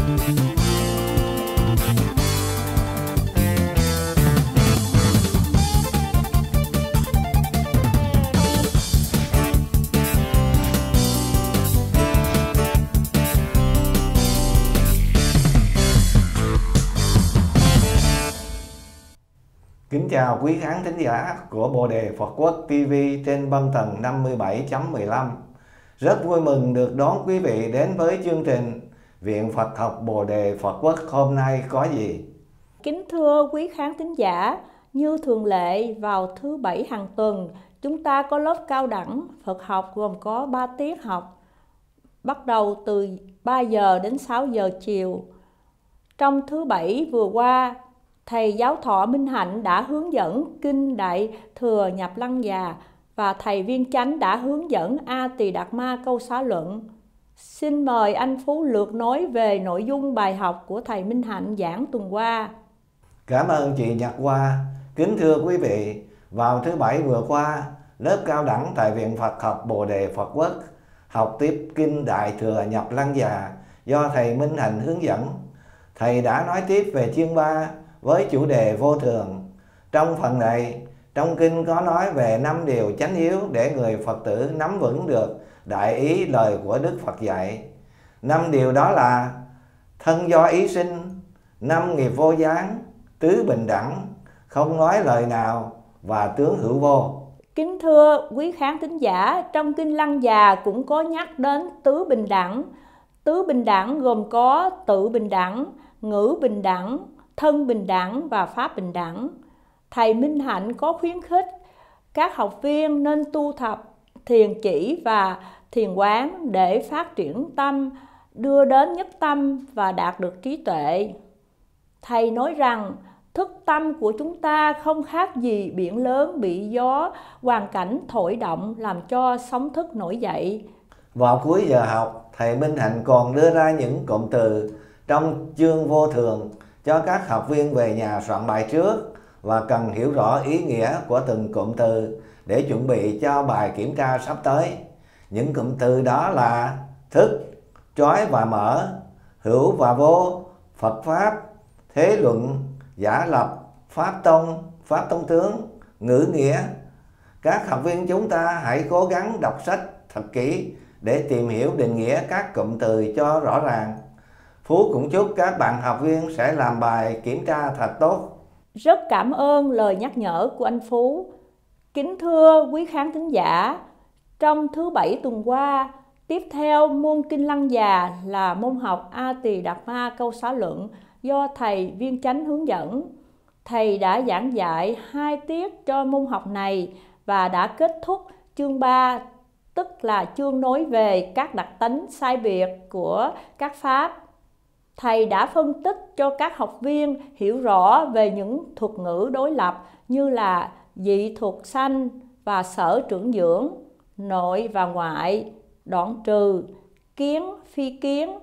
Kính chào quý khán thính giả của Bồ Đề Phật Quốc TV trên băng tần 57.15. Rất vui mừng được đón quý vị đến với chương trình Viện Phật học Bồ Đề Phật Quốc hôm nay có gì. Kính thưa quý khán thính giả, như thường lệ vào thứ Bảy hàng tuần, chúng ta có lớp cao đẳng Phật học gồm có 3 tiết học, bắt đầu từ 3 giờ đến 6 giờ chiều. Trong thứ Bảy vừa qua, Thầy Giáo Thọ Minh Hạnh đã hướng dẫn Kinh Đại Thừa Nhập Lăng Già và Thầy Viên Chánh đã hướng dẫn A Tỳ Đạt Ma Câu Xá Luận. Xin mời anh Phú lược nói về nội dung bài học của Thầy Minh Hạnh giảng tuần qua. Cảm ơn chị Nhật Hoa. Kính thưa quý vị, vào thứ Bảy vừa qua, lớp cao đẳng tại Viện Phật học Bồ Đề Phật Quốc học tiếp Kinh Đại Thừa Nhập Lăng Già do Thầy Minh Hạnh hướng dẫn. Thầy đã nói tiếp về chương 3 với chủ đề vô thường. Trong phần này, trong kinh có nói về 5 điều chánh yếu để người Phật tử nắm vững được đại ý lời của Đức Phật dạy. 5 điều đó là thân do ý sinh, 5 nghiệp vô gián, tứ bình đẳng, không nói lời nào và tướng hữu vô. Kính thưa quý khán thính giả, trong Kinh Lăng Già cũng có nhắc đến tứ bình đẳng. Tứ bình đẳng gồm có tự bình đẳng, ngữ bình đẳng, thân bình đẳng và pháp bình đẳng. Thầy Minh Hạnh có khuyến khích các học viên nên tu tập thiền chỉ và thiền quán để phát triển tâm, đưa đến nhất tâm và đạt được trí tuệ. Thầy nói rằng thức tâm của chúng ta không khác gì biển lớn bị gió, hoàn cảnh thổi động làm cho sóng thức nổi dậy. Vào cuối giờ học, Thầy Minh Hạnh còn đưa ra những cụm từ trong chương vô thường cho các học viên về nhà soạn bài trước và cần hiểu rõ ý nghĩa của từng cụm từ để chuẩn bị cho bài kiểm tra sắp tới. Những cụm từ đó là thức, trói và mở, hữu và vô, Phật Pháp, thế luận, giả lập, Pháp tông tướng, ngữ nghĩa. Các học viên chúng ta hãy cố gắng đọc sách thật kỹ để tìm hiểu định nghĩa các cụm từ cho rõ ràng. Phú cũng chúc các bạn học viên sẽ làm bài kiểm tra thật tốt. Rất cảm ơn lời nhắc nhở của anh Phú. Kính thưa quý khán thính giả, trong thứ Bảy tuần qua, tiếp theo môn Kinh Lăng Già là môn học A Tỳ Đạt Ma Câu Xá Luận do Thầy Viên Chánh hướng dẫn. Thầy đã giảng dạy 2 tiết cho môn học này và đã kết thúc chương 3, tức là chương nói về các đặc tính sai biệt của các pháp. Thầy đã phân tích cho các học viên hiểu rõ về những thuật ngữ đối lập như là dị thuật sanh và sở trưởng dưỡng, nội và ngoại, đoạn trừ, kiến phi kiến,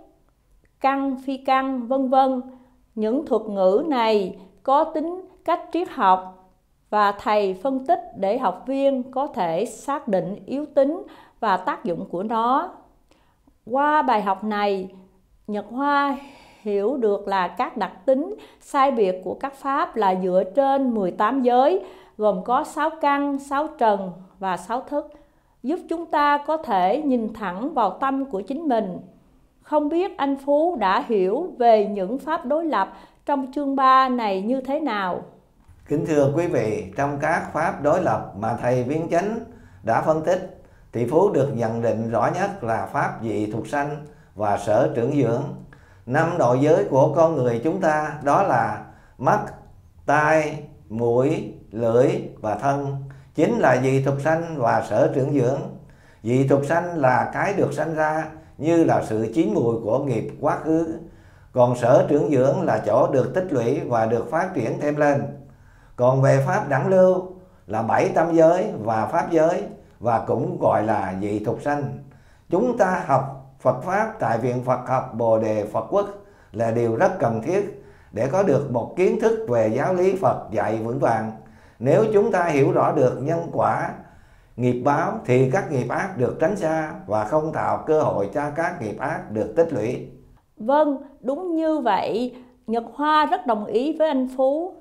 căn phi căn, vân vân. Những thuật ngữ này có tính cách triết học và thầy phân tích để học viên có thể xác định yếu tính và tác dụng của nó. Qua bài học này, Nhật Hoa hiểu được là các đặc tính sai biệt của các pháp là dựa trên 18 giới, gồm có 6 căn, 6 trần và 6 thức, giúp chúng ta có thể nhìn thẳng vào tâm của chính mình. Không biết anh Phú đã hiểu về những pháp đối lập trong chương 3 này như thế nào? Kính thưa quý vị, trong các pháp đối lập mà Thầy Viên Chánh đã phân tích, thì Phú được nhận định rõ nhất là pháp dị thuộc sanh và sở trưởng dưỡng. 5 nội giới của con người chúng ta đó là mắt, tai, mũi, lưỡi và thân, chính là dị thuộc sanh và sở trưởng dưỡng. Dị thuộc sanh là cái được sanh ra như là sự chín mùi của nghiệp quá khứ, còn sở trưởng dưỡng là chỗ được tích lũy và được phát triển thêm lên. Còn về pháp đẳng lưu là 7 tâm giới và pháp giới và cũng gọi là dị thuộc sanh. Chúng ta học Phật Pháp tại Viện Phật học Bồ Đề Phật Quốc là điều rất cần thiết để có được một kiến thức về giáo lý Phật dạy vững vàng. Nếu chúng ta hiểu rõ được nhân quả, nghiệp báo thì các nghiệp ác được tránh xa và không tạo cơ hội cho các nghiệp ác được tích lũy. Vâng, đúng như vậy, Nhật Hoa rất đồng ý với anh Phú.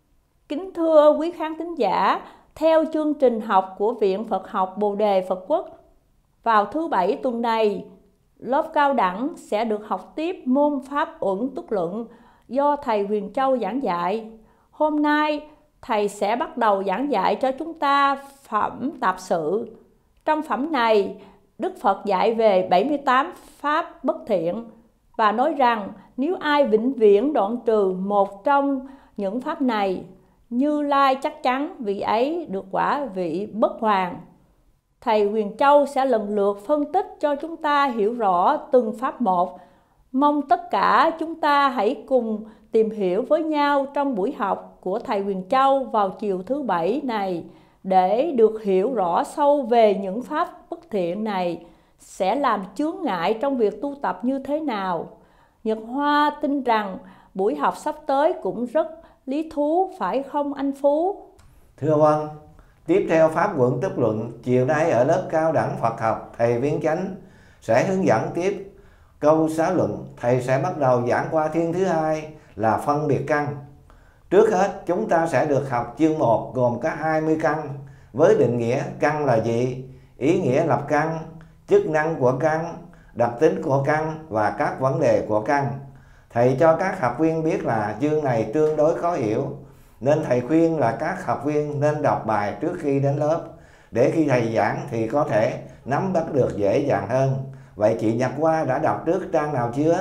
Kính thưa quý khán thính giả, theo chương trình học của Viện Phật học Bồ Đề Phật Quốc, vào thứ Bảy tuần này, lớp cao đẳng sẽ được học tiếp môn Pháp Uẩn Túc Luận do thầy Huyền Châu giảng dạy. Hôm nay, thầy sẽ bắt đầu giảng dạy cho chúng ta phẩm Tạp Sự. Trong phẩm này, Đức Phật dạy về 78 pháp bất thiện và nói rằng nếu ai vĩnh viễn đoạn trừ một trong những pháp này, Như Lai chắc chắn vị ấy được quả vị bất hoàn. Thầy Huyền Châu sẽ lần lượt phân tích cho chúng ta hiểu rõ từng pháp một. Mong tất cả chúng ta hãy cùng tìm hiểu với nhau trong buổi học của thầy Huyền Châu vào chiều thứ Bảy này để được hiểu rõ sâu về những pháp bất thiện này sẽ làm chướng ngại trong việc tu tập như thế nào. Nhật Hoa tin rằng buổi học sắp tới cũng rất lý thú, phải không anh Phú? Thưa vâng, tiếp theo Pháp Uẩn Túc Luận chiều nay ở lớp cao đẳng Phật học, thầy Viễn Chánh sẽ hướng dẫn tiếp câu xã luận. Thầy sẽ bắt đầu giảng qua thiên thứ hai là phân biệt căn. Trước hết chúng ta sẽ được học chương 1 gồm có 20 căn với định nghĩa căn là gì, ý nghĩa lập căn, chức năng của căn, đặc tính của căn và các vấn đề của căn. Thầy cho các học viên biết là chương này tương đối khó hiểu, nên thầy khuyên là các học viên nên đọc bài trước khi đến lớp, để khi thầy giảng thì có thể nắm bắt được dễ dàng hơn. Vậy chị Nhật Hoa đã đọc trước trang nào chưa?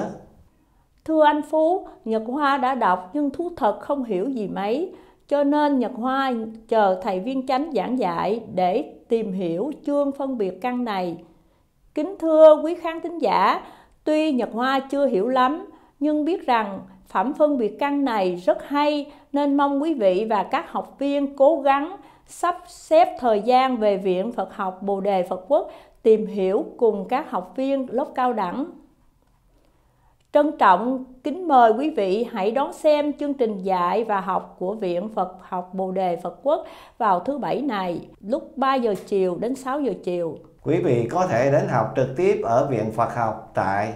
Thưa anh Phú, Nhật Hoa đã đọc nhưng thú thật không hiểu gì mấy, cho nên Nhật Hoa chờ thầy Viên Chánh giảng dạy để tìm hiểu chương phân biệt căn này. Kính thưa quý khán thính giả, tuy Nhật Hoa chưa hiểu lắm, nhưng biết rằng phẩm phân biệt căn này rất hay, nên mong quý vị và các học viên cố gắng sắp xếp thời gian về Viện Phật học Bồ Đề Phật Quốc tìm hiểu cùng các học viên lớp cao đẳng. Trân trọng kính mời quý vị hãy đón xem chương trình dạy và học của Viện Phật học Bồ Đề Phật Quốc vào thứ Bảy này lúc 3 giờ chiều đến 6 giờ chiều. Quý vị có thể đến học trực tiếp ở Viện Phật học tại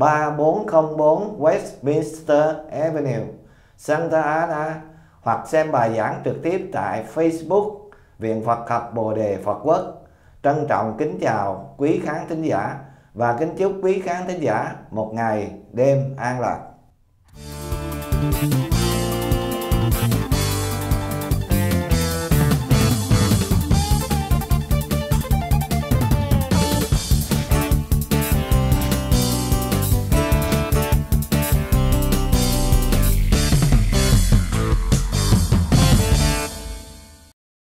3404 Westminster Avenue, Santa Ana, hoặc xem bài giảng trực tiếp tại Facebook Viện Phật học Bồ Đề Phật Quốc. Trân trọng kính chào quý khán thính giả và kính chúc quý khán thính giả một ngày đêm an lạc.